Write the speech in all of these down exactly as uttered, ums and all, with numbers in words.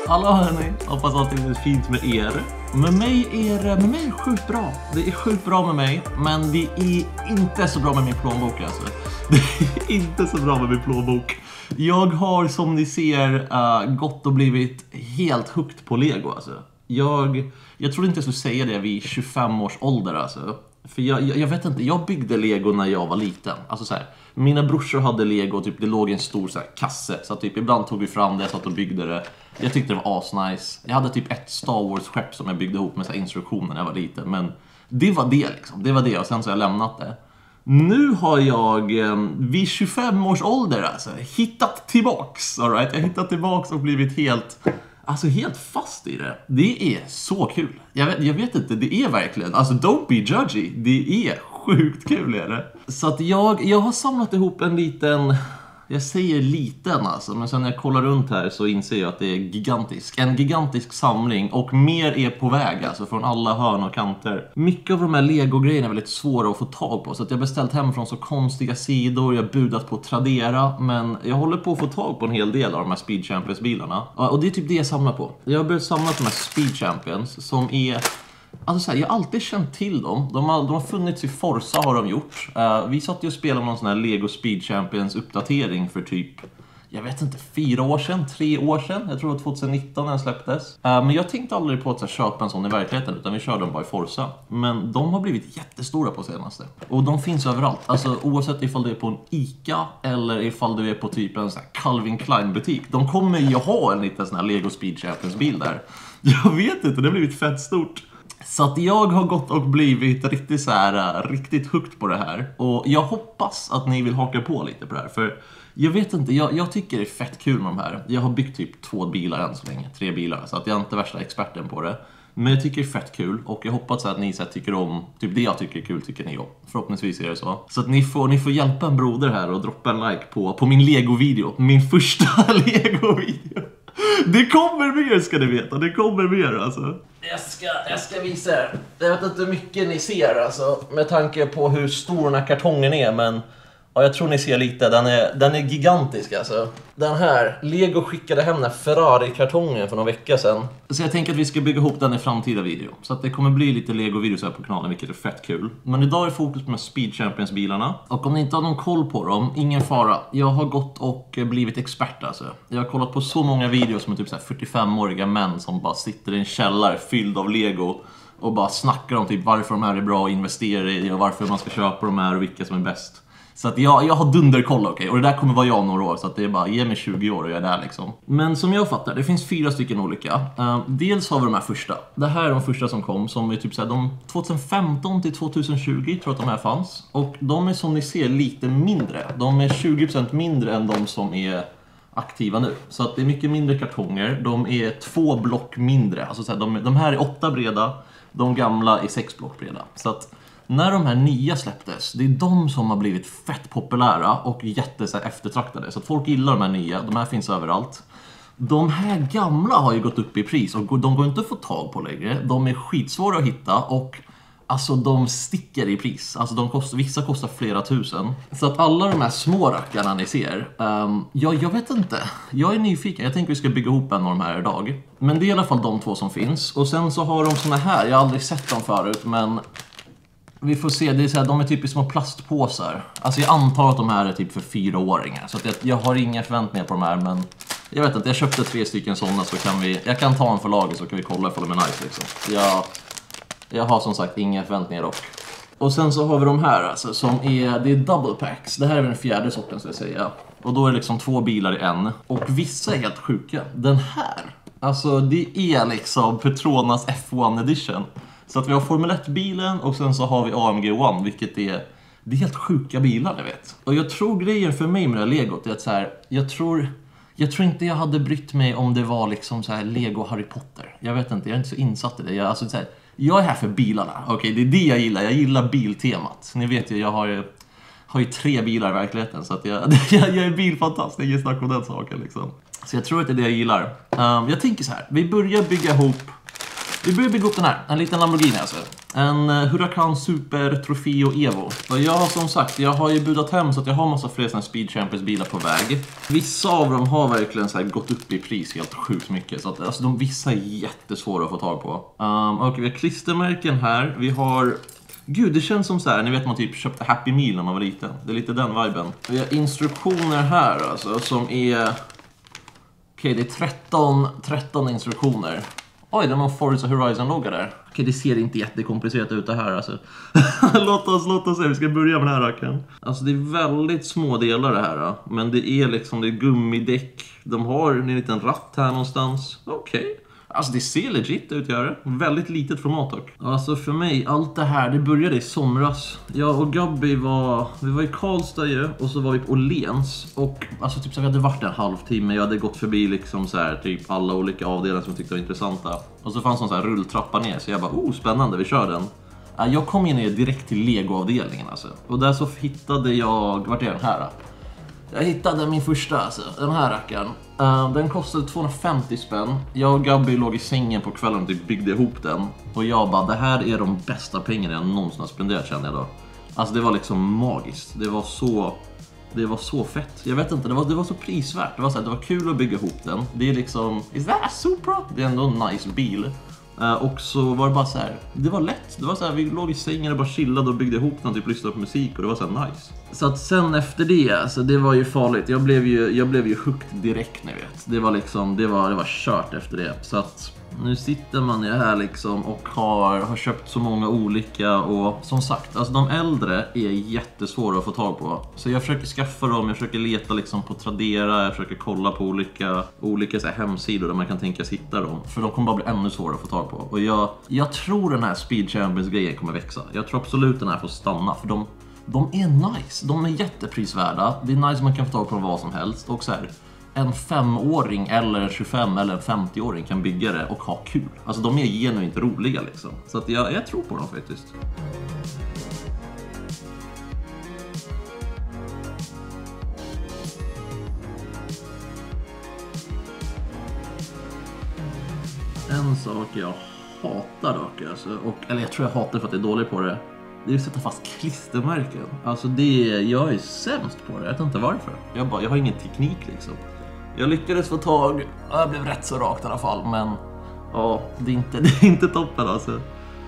Hallå hörni, hoppas att det är fint med er. Med mig är med mig är sjukt bra. Det är sjukt bra med mig, men det är inte så bra med min plånbok alltså. Det är inte så bra med min plånbok. Jag har som ni ser uh, gått och blivit helt hooked på Lego alltså. Jag, jag trodde inte jag skulle säga det vid tjugofem års ålder alltså. För jag, jag, jag vet inte, jag byggde Lego när jag var liten. Alltså så här, mina brorsor hade Lego, typ det låg i en stor så här, kasse. Så typ ibland tog vi fram det, jag satt och byggde det. Jag tyckte det var asnice. Jag hade typ ett Star Wars-skepp som jag byggde ihop med så här, instruktioner när jag var liten. Men det var det liksom, det var det och sen så har jag lämnat det. Nu har jag eh, vid tjugofem års ålder alltså hittat tillbaks, all right? Jag har hittat tillbaks och blivit helt... Alltså helt fast i det. Det är så kul. Jag vet, jag vet inte, det är verkligen. Alltså don't be judgy. Det är sjukt kul är det. Så att jag, jag har samlat ihop en liten... Jag säger liten alltså. Men sen när jag kollar runt här så inser jag att det är gigantisk. En gigantisk samling. Och mer är på väg alltså. Från alla hörn och kanter. Mycket av de här Lego-grejerna är väldigt svåra att få tag på. Så att jag har beställt hem från så konstiga sidor. Jag har budat på Tradera. Men jag håller på att få tag på en hel del av de här Speed Champions-bilarna. Och det är typ det jag samlar på. Jag har börjat samla på de här Speed Champions. Som är... Alltså så här, jag har alltid känt till dem. De har, de har funnits i Forza har de gjort. Uh, vi satt ju och spelade med någon sån här Lego Speed Champions uppdatering för typ, jag vet inte, fyra år sedan, tre år sedan. Jag tror det var tjugonitton när den släpptes. Uh, men jag tänkte aldrig på att så här, köpa en sån i verkligheten, utan vi körde dem bara i Forza. Men de har blivit jättestora på senaste. Och de finns överallt. Alltså oavsett ifall du är på en Ica eller ifall du är på typ en sån här Calvin Klein butik. De kommer ju ha en liten sån här Lego Speed Champions bil där. Jag vet inte, det har blivit fett stort. Så att jag har gått och blivit riktigt så här, riktigt hooked på det här. Och jag hoppas att ni vill haka på lite på det här. För jag vet inte, jag, jag tycker det är fett kul med de här. Jag har byggt typ två bilar än så länge, tre bilar. Så att jag är inte värsta experten på det. Men jag tycker det är fett kul. Och jag hoppas att ni så här, tycker om, typ det jag tycker är kul tycker ni om. Förhoppningsvis är det så. Så att ni får, ni får hjälpa en broder här och droppa en like på, på min Lego-video. Min första Lego-video. Det kommer mer ska ni veta, det kommer mer alltså. Jag ska, jag ska visa er. Jag vet inte hur mycket ni ser alltså, med tanke på hur stor den här kartongen är, men ja, jag tror ni ser lite, den är, den är gigantisk alltså. Den här, Lego skickade hem den här Ferrari-kartongen för några veckor sedan. Så jag tänker att vi ska bygga ihop den i framtida video. Så att det kommer bli lite Lego-videos här på kanalen, vilket är fett kul. Men idag är fokus på de Speed Champions-bilarna. Och om ni inte har någon koll på dem, ingen fara. Jag har gått och blivit expert alltså. Jag har kollat på så många videos med typ så här fyrtiofem-åriga män som bara sitter i en källare fylld av Lego. Och bara snackar om typ varför de här är bra att investera i och varför man ska köpa de här och vilka som är bäst. Så att jag, jag har dunderkoll, okej. Okay? Och det där kommer vara jag om några år. Så att det är bara, ge mig tjugo år och jag är där liksom. Men som jag fattar, det finns fyra stycken olika. Uh, dels har vi de här första. Det här är de första som kom. Som är typ såhär, de tjugohundrafemton till tjugotjugo tror jag att de här fanns. Och de är som ni ser lite mindre. De är tjugo procent mindre än de som är aktiva nu. Så att det är mycket mindre kartonger. De är två block mindre. Alltså så här, de, de här är åtta breda. De gamla är sex block breda. Så att när de här nya släpptes, det är de som har blivit fett populära och jätte så här, eftertraktade. Så att folk gillar de här nya, de här finns överallt. De här gamla har ju gått upp i pris och de går inte att få tag på längre. De är skitsvåra att hitta och alltså de sticker i pris. Alltså de kostar, vissa kostar flera tusen. Så att alla de här små rackarna ni ser, um, ja, jag vet inte. Jag är nyfiken, jag tänker vi ska bygga ihop en av de här idag. Men det är i alla fall de två som finns. Och sen så har de såna här, jag har aldrig sett dem förut, men... Vi får se, det är så här, de är typ i små plastpåsar. Alltså jag antar att de här är typ för fyraåringar. Så att jag, jag har inga förväntningar på de här, men jag vet inte, jag köpte tre stycken sådana så kan vi, jag kan ta en för laget så kan vi kolla ifall de är nice liksom. Jag, jag har som sagt inga förväntningar dock. Och sen så har vi de här alltså, som är, det är double packs. Det här är den fjärde sorten ska jag säga. Och då är det liksom två bilar i en. Och vissa är helt sjuka. Den här, alltså det är liksom Petronas F ett edition. Så att vi har Formel ett-bilen och sen så har vi A M G ett, vilket är, det är helt sjuka bilar, ni vet. Och jag tror grejen för mig med det här Legot är att så här, jag tror, jag tror inte jag hade brytt mig om det var liksom så här Lego Harry Potter. Jag vet inte, jag är inte så insatt i det. Jag, alltså så här, jag är här för bilarna, okej, okay, det är det jag gillar. Jag gillar biltemat. Ni vet ju, jag har ju, har ju tre bilar i verkligheten så att jag, jag, jag är bilfantast, ingen snack om den saken liksom. Så jag tror att det är det jag gillar. Um, jag tänker så här, vi börjar bygga ihop Vi börjar bygga upp den här, en liten Lamborghini alltså. En Huracan Super Trofeo Evo. Och jag har som sagt, jag har ju budat hem så att jag har massa fler såna Speed Champions bilar på väg. Vissa av dem har verkligen så här gått upp i pris helt sjukt mycket. Så att alltså, de vissa är jättesvåra att få tag på. Um, och vi har klistermärken här. Vi har... Gud, det känns som så här, ni vet man typ köpte Happy Meal när man var liten. Det är lite den viben. Vi har instruktioner här alltså, som är... Okej, okay, det är tretton, tretton instruktioner. Oj, det är någon Forza Horizon-logga där. Okej, det ser inte jättekomplicerat ut det här alltså. låt oss, låt oss se, vi ska börja med den här racken. Alltså det är väldigt små delar det här. Men det är liksom, det är gummidäck. De har en liten ratt här någonstans. Okej. Okay. Alltså det ser legit ut, gör det. Väldigt litet format dock. Alltså för mig, allt det här, det började i somras. Jag och Gabby var, vi var i Karlstad ju, och så var vi på Åhléns. Och alltså typ så vi hade varit en halvtimme. Jag hade gått förbi liksom så här, typ alla olika avdelningar som jag tyckte var intressanta. Och så fanns en sån här rulltrappa ner, så jag bara, oh spännande, vi kör den. Jag kom in direkt till Lego-avdelningen alltså. Och där så hittade jag, vart är den här då? Jag hittade min första alltså, den här rackaren. Uh, den kostade tvåhundrafemtio spänn. Jag och Gabby låg i sängen på kvällen och typ byggde ihop den. Och jag bara, det här är de bästa pengarna jag någonsin har spenderat, kände jag då. Alltså det var liksom magiskt. Det var så, det var så fett. Jag vet inte, det var, det var så prisvärt. Det var, så här, det var kul att bygga ihop den. Det är liksom, is that a Supra? Det är ändå en nice bil. Uh, och så var det bara så här, det var lätt. Det var så här, vi låg i sängen och bara chillade och byggde ihop den, typ lyssnade på musik, och det var så här nice. Så att sen efter det, alltså det var ju farligt. Jag blev ju, jag blev ju hooked direkt, ni vet. Det var liksom, det var, det var kört efter det. Så att nu sitter man ju här liksom och har, har köpt så många olika. Och som sagt, alltså de äldre är jättesvåra att få tag på. Så jag försöker skaffa dem, jag försöker leta liksom på Tradera. Jag försöker kolla på olika, olika så här hemsidor där man kan tänka sig hitta dem. För de kommer bara bli ännu svårare att få tag på. Och jag, jag tror den här Speed Champions grejen kommer växa. Jag tror absolut den här får stanna, för de, de är nice. De är jätteprisvärda. Det är nice, man kan få tag på vad som helst. Och så här, en femåring eller en tjugofem eller en femtioåring kan bygga det och ha kul. Alltså de är genuint roliga liksom. Så att jag, jag tror på dem faktiskt. En sak jag hatar dock alltså, och, eller jag tror jag hatar för att jag är dålig på det. Det är att sätta fast klistermärken. Alltså det, jag är sämst på det, jag vet inte varför. Jag, bara, jag har ingen teknik liksom. Jag lyckades få tag, jag blev rätt så rakt i alla fall, men ja, det är inte, det är inte toppen alltså.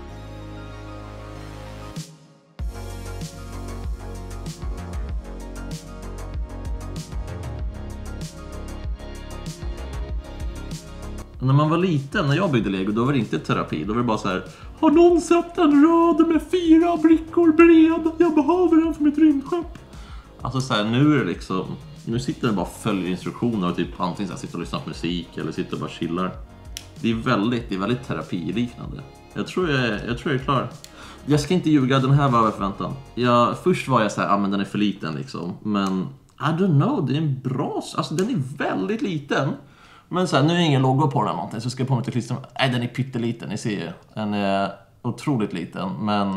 När man var liten, när jag byggde Lego, då var det inte terapi. Då var det bara så här: har någon sett en röd med fyra brickor bred? Jag behöver den för mitt rymdskepp. Alltså så här, nu är det liksom, nu sitter det bara och följer instruktioner och typ antingen så här, sitter och lyssnar på musik eller sitter och bara chillar. Det är väldigt, det är väldigt terapiliknande. Jag tror jag, jag tror jag är klar. Jag ska inte ljuga, den här var över förväntan. Jag, först var jag så här, ah, men den är för liten liksom. Men I don't know, det är en bra, alltså den är väldigt liten. Men så här, nu är ingen logo på den någonting, så ska jag på mig till klistret. Nej, den är pytteliten, ni ser ju. Den är otroligt liten, men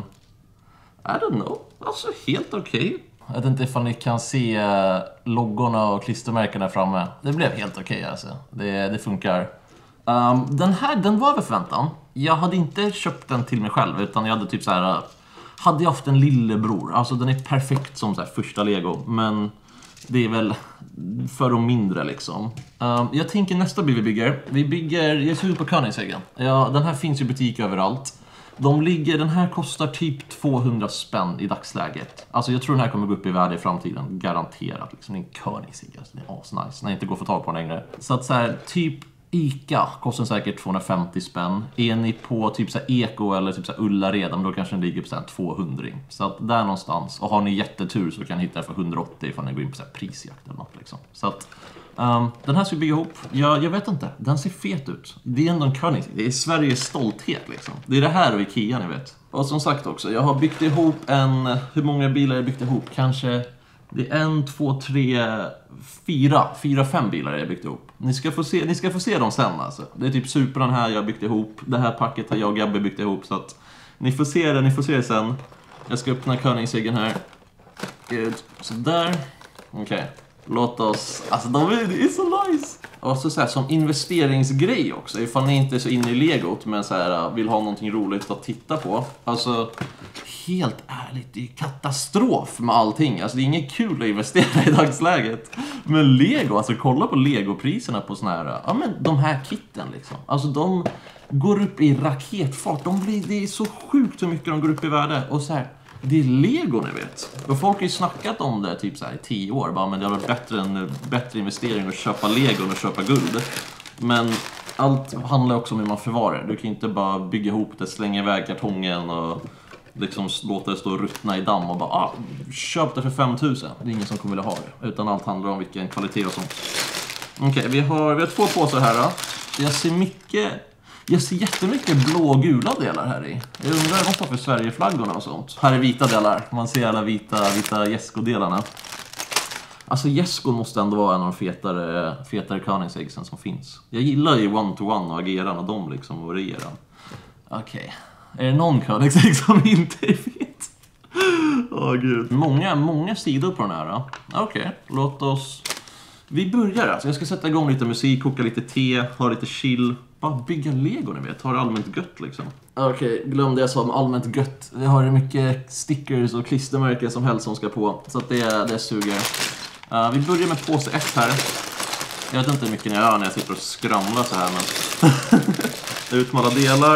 I don't know, alltså helt okej. Okay. Jag vet inte ifall ni kan se loggorna och klistermärkena framme. Det blev helt okej okay, alltså. Det, det funkar. Um, den här, den var över förväntan. Jag hade inte köpt den till mig själv, utan jag hade typ så här, hade jag haft en lillebror. Alltså den är perfekt som så här första Lego, men det är väl för de mindre liksom. Um, jag tänker nästa bil vi bygger. Vi bygger, jag ser ut på Königseggen. Ja, den här finns i butik överallt. De ligger, den här kostar typ tvåhundra spänn i dagsläget. Alltså jag tror den här kommer gå upp i värde i framtiden. Garanterat liksom. Det är en Königsegg, alltså, det är asnice. När jag inte går att få tag på den längre. Så att så här, typ Ica kostar säkert tvåhundrafemtio spänn. Är ni på typ så här Eko eller typ så här Ullared, men då kanske den ligger på så här tvåhundra. Så att där någonstans. Och har ni jättetur så kan ni hitta det för hundraåttio ifall ni går in på så här prisjakt eller något liksom. Så att um, den här ska vi bygga ihop. Jag, jag vet inte, den ser fet ut. Det är ändå en Königsegg. Det är Sveriges stolthet liksom. Det är det här och Ikea, ni vet. Och som sagt också, jag har byggt ihop en, hur många bilar jag byggt ihop? Kanske det är en, två, tre, fyra, fyra, fem bilar jag byggt ihop. Ni ska få se, ni ska få se dem sen alltså. Det är typ Supran här jag har byggt ihop. Det här packet har jag och Gabby byggt ihop, så att ni får se det, ni får se det sen. Jag ska öppna Königseggen här. Så där. Okej. Okay. Låt oss... Alltså de är, det är så nice. Och så, så här, som investeringsgrej också. Ifall ni inte är så inne i legot men så här, vill ha någonting roligt att titta på. Alltså, helt ärligt, det är katastrof med allting. Alltså det är inget kul att investera i dagsläget. Men Lego, alltså kolla på Lego-priserna på såna här... Ja men de här kitten liksom. Alltså de går upp i raketfart. De blir, det är så sjukt hur mycket de går upp i värde. Och så här... Det är Lego ni vet. Och folk har ju snackat om det typ så här i tio år. Bara, men det har varit bättre, en bättre investering att köpa Lego än att köpa guld. Men allt handlar också om hur man förvarar. Du kan inte bara bygga ihop det, slänga iväg kartongen och liksom låta det stå och ruttna i damm och bara ah, köp det för fem tusen. Det är ingen som kommer vilja ha det. Utan allt handlar om vilken kvalitet och sånt. Okej, okay, vi, har, vi har två påsar här då. Jag ser mycket... Jag ser jättemycket blå och gula delar här i. Jag undrar vad det är för Sverigeflaggorna och sånt. Här är vita delar. Man ser alla vita, vita Jesko-delarna. Alltså Jesko måste ändå vara en av de fetare, fetare Koenigseggsen som finns. Jag gillar ju one-to-one och ageran och dem liksom och regeran. Okej. Okay. Är det någon Koenigsegg som inte är fet? Åh oh, gud. Många, många sidor på den här. Okej, okay. Låt oss... Vi börjar alltså. Jag ska sätta igång lite musik, koka lite te, ha lite chill. Bara bygga Lego, ni vet. Ha det allmänt gött liksom. Okej, okay, glömde jag sa om allmänt gött. Vi har mycket stickers och klistermärken som helst som ska på. Så att det, det suger. Uh, vi börjar med påse ett här. Jag vet inte hur mycket ni gör när jag sitter och skramlar så här. Men ut med alla delar.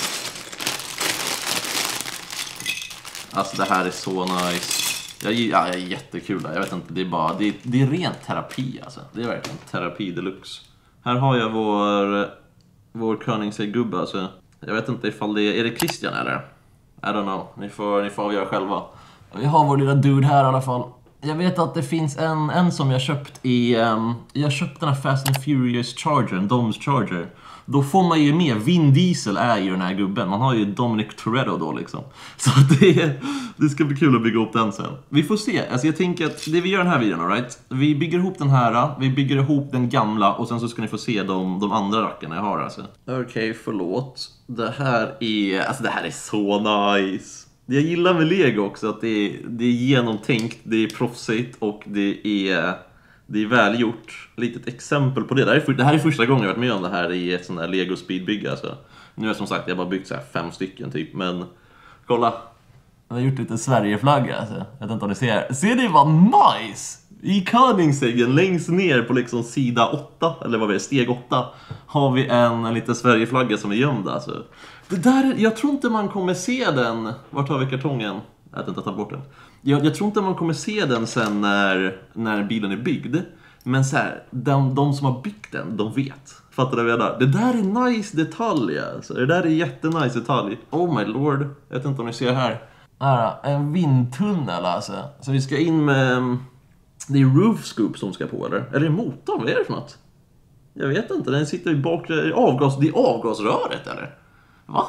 Alltså det här är så nice. Jag, ja, jag är jättekul där. Jag vet inte, det är bara... Det är, det är rent terapi alltså. Det är verkligen terapi deluxe. Här har jag vår... Vår Koenigsegg-gubbe alltså. Jag vet inte ifall det är... Är det Christian eller? I don't know. Ni får, ni får avgöra själva. Vi har vår lilla dude här i alla fall. Jag vet att det finns en, en som jag köpt i... Um, jag köpte den här Fast and Furious Charger, en Doms Charger. Då får man ju med, Vin Diesel är ju den här gubben. Man har ju Dominic Toretto då liksom. Så det, det ska bli kul att bygga ihop den sen. Vi får se, alltså jag tänker att det vi gör den här videon, all right? Vi bygger ihop den här, vi bygger ihop den gamla. Och sen så ska ni få se de, de andra rackarna jag har alltså. Okej, okay, förlåt. Det här är, alltså det här är så nice. Det jag gillar med Lego också att det är, det är genomtänkt, det är proffsigt och det är... Det är välgjort. Litet exempel på det. Det här, är för, det här är första gången jag varit med om det här i ett sånt här Lego speedbygge. Alltså. Nu är som sagt, jag har bara byggt så här fem stycken typ. Men kolla. Jag har gjort lite Sverigeflagga. Alltså. Jag vet inte om ni ser. Ser ni vad nice? I Koenigseggen längst ner på liksom sida åtta. Eller vad vi är, steg åtta. Har vi en, en liten Sverigeflagga som är gömd. Alltså. Det där, jag tror inte man kommer se den. Vart har vi kartongen? Jag vet inte, ta bort den. Jag, jag tror inte man kommer se den sen när, när bilen är byggd. Men så här, de, de som har byggt den, de vet. Fattar du vad jag menar? Det där är nice detalj alltså. Det där är jättenice detalj. Oh my lord. Jag vet inte om ni ser här. Här, en vindtunnel alltså. Så vi ska in med... Det är roof scoop som ska på, eller? Eller är det motorn? Vad är det för något? Jag vet inte. Den sitter i bakre... Avgas... Det är avgasröret, eller? Va?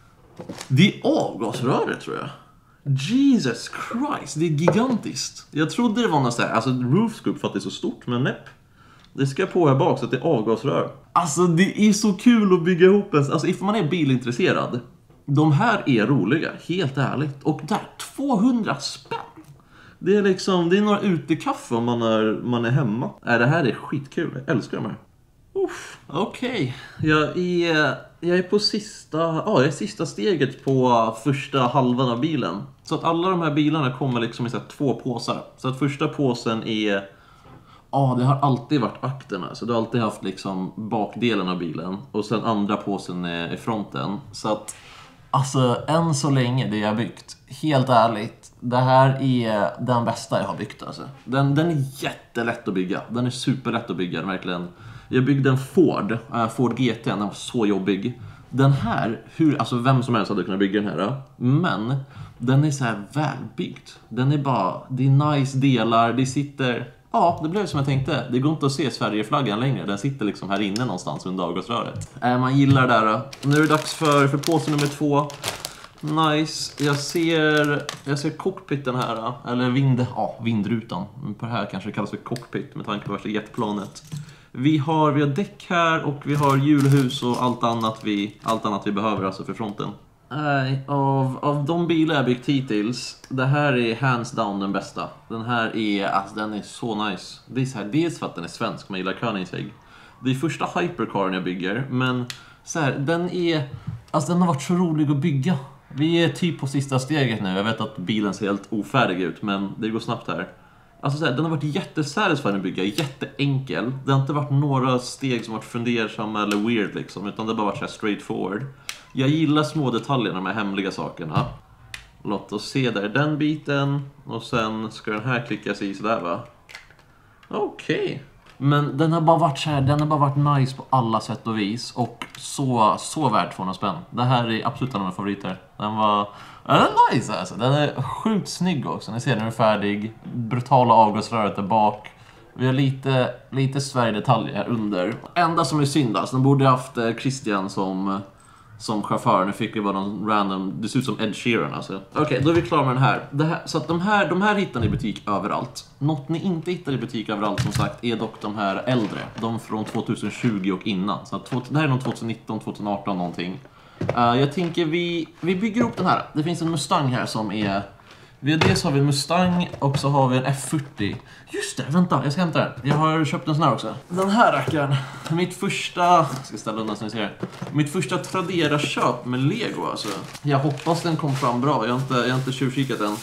Det är avgasröret, tror jag. Jesus Christ, det är gigantiskt. Jag trodde det var något sådär, alltså roof scoop för att det är så stort, men näpp. Det ska på här bak så att det är avgasrör. Alltså det är så kul att bygga ihop en, alltså ifall man är bilintresserad. De här är roliga, helt ärligt. Och där, tvåhundra spänn. Det är liksom, det är några utekaffe om man är, man är hemma. Äh, det här är skitkul, jag älskar de här. Okej, okay. jag, är, jag är på sista, ja, jag är sista steget på första halvan av bilen. Så att alla de här bilarna kommer liksom i så här två påsar. Så att första påsen är, ja, det har alltid varit akterna. Så du har alltid haft liksom bakdelen av bilen. Och sen andra påsen är, är fronten. Så att, alltså än så länge det jag har byggt, helt ärligt, det här är den bästa jag har byggt alltså. Den, den är jättelätt att bygga, den är superlätt att bygga, verkligen. Jag byggde en Ford, äh, Ford G T, den var så jobbig. Den här, hur, alltså vem som helst hade kunnat bygga den här då. Men den är så här välbyggd. Den är bara, det är nice delar, det sitter... Ja, det blev som jag tänkte. Det går inte att se Sverigeflaggan längre. Den sitter liksom här inne någonstans under avgasröret. Äh, man gillar det där då. Nu är det dags för, för påse nummer två. Nice. Jag ser, jag ser cockpiten här då. Eller vind, ja, vindrutan. Men på det här kanske det kallas för cockpit med tanke på värsta jetplanet. Vi har, vi har däck här och vi har hjulhus och allt annat vi, allt annat vi behöver alltså för fronten. Nej, av, av de bilar jag byggt hittills, det här är hands down den bästa. Den här är, alltså den är så nice. Det är så här, dels för att den är svensk, man gillar Koenigsegg. Det är första hypercaren jag bygger, men så här, den är, alltså den har varit så rolig att bygga. Vi är typ på sista steget nu, jag vet att bilen ser helt ofärdig ut, men det går snabbt här. Alltså så här, den har varit jättesatisfying att bygga, jätteenkel. Det har inte varit några steg som varit fundersamma eller weird liksom, utan det har bara varit så här straightforward. Jag gillar små detaljer, de här hemliga sakerna. Låt oss se där den biten. Och sen ska den här klickas i sådär, va? Okej. Okay. Men den har bara varit så här, den har bara varit nice på alla sätt och vis. Och så, så värt tvåhundra spänn. Det här är absolut en av mina favoriter. Den var, den är nice alltså. Den är sjukt snygg också. Ni ser den är färdig. Brutala avgasröret där bak. Vi har lite, lite Sverige-detaljer här under. Enda som är synd alltså, den borde haft Christian som... som chaufför. Nu fick vi bara någon random, det ser ut som Ed Sheeran alltså. Okej, okay, då är vi klara med den här. Det här så att de här, de här hittar ni i butik överallt. Något ni inte hittar i butik överallt som sagt är dock de här äldre. De från tjugohundratjugo och innan. Så att det här är någon tjugonitton tjugoarton någonting. Uh, jag tänker vi, vi bygger upp den här. Det finns en Mustang här som är... Vi har dels har vi en Mustang och så har vi en F fyrtio. Just det, vänta, jag ska hämta den. Jag har köpt en sån här också. Den här rackaren. Mitt första... Jag ska ställa undan så ni ser. Mitt första Tradera-köp med Lego alltså. Jag hoppas den kom fram bra. Jag har inte, jag har inte tjuvkikat än.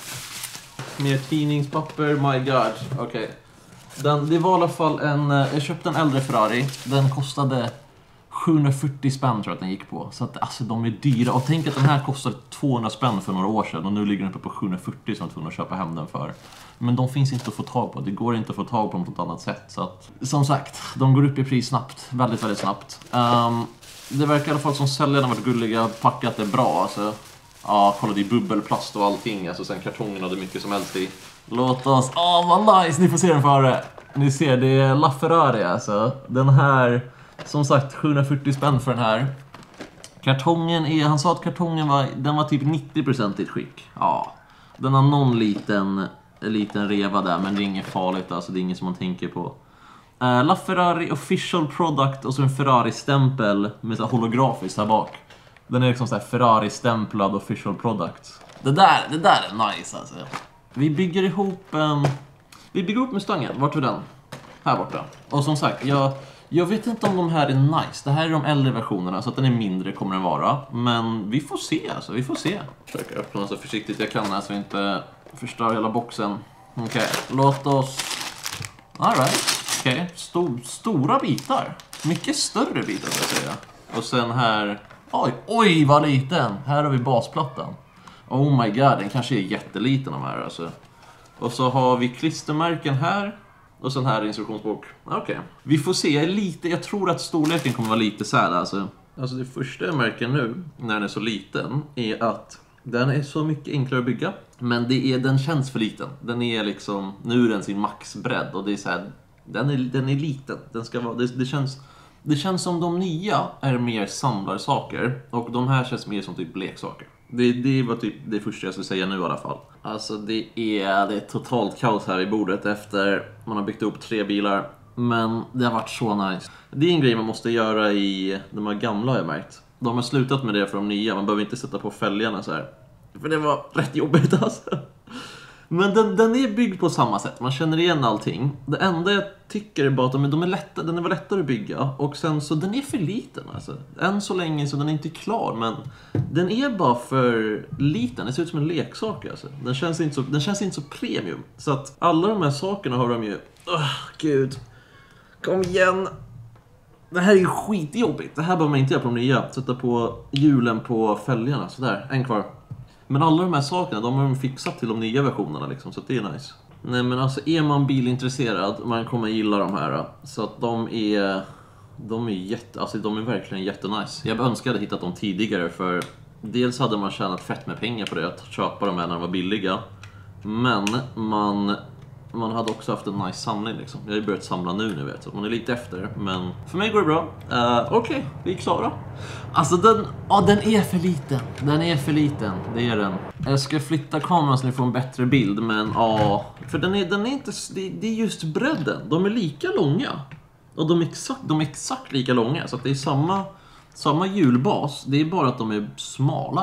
Mer tidningspapper, my god. Okej. Okay. Det var i alla fall en... Jag köpte en äldre Ferrari. Den kostade... sjuhundrafyrtio spänn tror jag att den gick på. Så att alltså de är dyra. Och tänk att den här kostade tvåhundra spänn för några år sedan. Och nu ligger den uppe på sjuhundrafyrtio som jag tvungen att köpa hem den för. Men de finns inte att få tag på. Det går inte att få tag på dem på ett annat sätt. Så att, som sagt, de går upp i pris snabbt. Väldigt, väldigt snabbt. Um, det verkar i alla fall som säljarna har varit gulliga. Packat det bra. Alltså. Ja, kolla det är bubbelplast och allting. Alltså sen kartongen hade mycket som helst i. Låt oss... Åh, oh, vad nice! Ni får se den före. Ni ser, det är LaFerrari alltså. Den här... Som sagt, sjuhundrafyrtio spänn för den här. Kartongen är... Han sa att kartongen var... Den var typ nittio procent i skick. Ja. Den har någon liten... liten reva där, men det är inget farligt. Alltså det är inget som man tänker på. Uh, LaFerrari official product. Och så en Ferrari-stämpel med så holografiskt här bak. Den är liksom så här Ferrari-stämplad official product. Det där, det där är nice alltså. Vi bygger ihop... Um, vi bygger ihop Mustangen. Vart är den? Här borta. Och som sagt, jag... Jag vet inte om de här är nice. Det här är de äldre versionerna, så att den är mindre kommer den vara. Men vi får se alltså, vi får se. Försöker öppna så försiktigt jag kan här så inte förstör hela boxen. Okej, okay. Låt oss... Alright, okej. Okay. Stor, stora bitar. Mycket större bitar ska jag säga. Och sen här... Oj, oj vad liten. Här har vi basplattan. Oh my god, den kanske är jätteliten de här alltså. Och så har vi klistermärken här. Och sen här är instruktionsbok. Okej. Okay. Vi får se. Jag, är lite, jag tror att storleken kommer vara lite så här. Alltså. alltså det första jag märker nu, när den är så liten, är att den är så mycket enklare att bygga. Men det är, den känns för liten. Den är liksom, nu är den sin maxbredd. Och det är så här, den är, den är liten. Den ska vara, det, det, känns, det känns som de nya är mer samlarsaker. Och de här känns mer som typ leksaker. Det, det var typ det första jag skulle säga nu i alla fall. Alltså det är, det är totalt kaos här i bordet efter man har byggt upp tre bilar. Men det har varit så nice. Det är en grej man måste göra i de här gamla har jag märkt. De har slutat med det för de nya. Man behöver inte sätta på fälgarna så här. För det var rätt jobbigt alltså. Men den, den är byggd på samma sätt. Man känner igen allting. Det enda jag tycker är bara att de är, de är lätta, den är väl lättare att bygga. Och sen så den är för liten alltså. Än så länge så den är inte klar. Men den är bara för liten. Det ser ut som en leksak alltså. Den känns inte så, den känns inte så premium. Så att alla de här sakerna har de ju... Åh, oh, gud. Kom igen. Det här är ju skitjobbigt. Det här behöver man inte göra på de nya. Sätta på hjulen på fälgarna. Sådär, en kvar. Men alla de här sakerna, de har de fixat till de nya versionerna liksom, så det är nice. Nej men alltså, är man bilintresserad, man kommer gilla de här. Så att de är, de är jätte, alltså de är verkligen jättenice. Jag önskade att jag hittat dem tidigare, för dels hade man tjänat fett med pengar på det, att köpa dem när de var billiga. Men man... Man hade också haft en nice samling liksom. Jag har ju börjat samla nu, ni vet. Så man är lite efter, men för mig går det bra. uh, Okej, okay, vi är klara. Alltså den, ja, den är för liten. Den är för liten, det är den. Jag ska flytta kameran så ni får en bättre bild. Men ja, för den är, den är inte, det, det är just bredden. De är lika långa. Och de är exakt, de är exakt lika långa. Så att det är samma, samma hjulbas. Det är bara att de är smalare.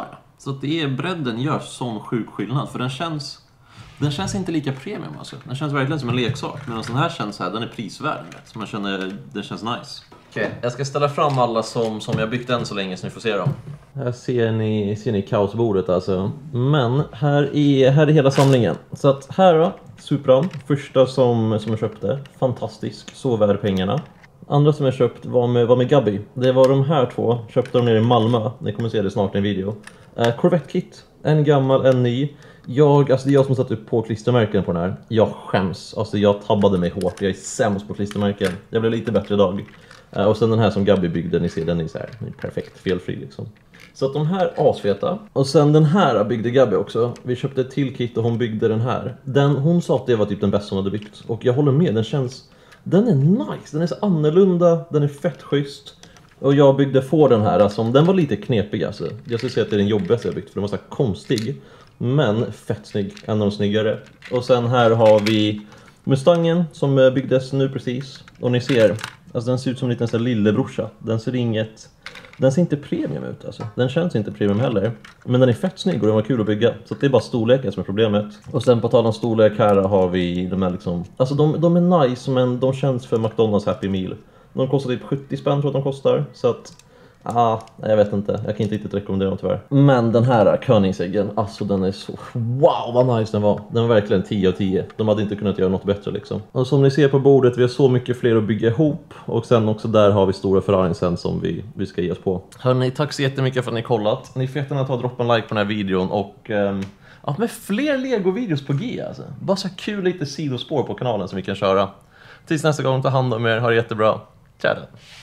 Så att det är, bredden gör sån sjuk skillnad. För den känns, den känns inte lika premium alltså. Den känns verkligen som en leksak. Medan den här känns här, den är prisvärd. Så man känner, den känns nice. Okej, okay, jag ska ställa fram alla som, som jag byggt än så länge så ni får se dem. Här ser ni, ser ni kaosbordet alltså. Men här är, här är hela samlingen. Så att här då, Supran. Första som, som jag köpte. Fantastisk, så värd pengarna. Andra som jag köpt var med, var med Gabby. Det var de här två. Köpte de nere i Malmö. Ni kommer se det snart i en video. Uh, Corvette kit. En gammal, en ny. Jag, alltså det är jag som satt upp på klistermärken på den här. Jag skäms. Alltså jag tabbade mig hårt. Jag är sämst på klistermärken. Jag blev lite bättre idag. Uh, och sen den här som Gabby byggde. Ni ser, den är så här. Den är perfekt, felfri liksom. Så att de här asfeta. Och sen den här byggde Gabby också. Vi köpte ett till kit och hon byggde den här. Den, hon sa att det var typ den bästa hon hade byggt. Och jag håller med, den känns... Den är nice, den är så annorlunda, den är fett schysst. Och jag byggde för den här, alltså, den var lite knepig alltså. Jag skulle säga att det är den jobbigaste jag byggt för den var så konstig. Men fett snygg, en av de snyggare. Och sen här har vi Mustangen som byggdes nu precis. Och ni ser, alltså den ser ut som en liten så här lillebrorsa. Den ser inget... Den ser inte premium ut alltså. Den känns inte premium heller. Men den är fett snygg och den var kul att bygga. Så det är bara storleken som är problemet. Och sen på tal om storlek här har vi de här liksom... Alltså de, de är nice men de känns för McDonald's Happy Meal. De kostar typ sjuttio spänn tror jag att de kostar. Så att... Ah, jag vet inte. Jag kan inte riktigt rekommendera dem tyvärr. Men den här Koenigseggern, alltså den är så... Wow, vad nice den var. Den var verkligen tio av tio. De hade inte kunnat göra något bättre liksom. Och som ni ser på bordet, vi har så mycket fler att bygga ihop. Och sen också där har vi stora Ferrarin sen som vi, vi ska ge oss på. Hörrni, tack så jättemycket för att ni kollat. Ni får jättegärna ta och droppa en like på den här videon. Och um, ja, med fler Lego-videos på G alltså. Bara så kul lite sidospår på kanalen som vi kan köra. Tills nästa gång, ta hand om er. Ha det jättebra. Tja då.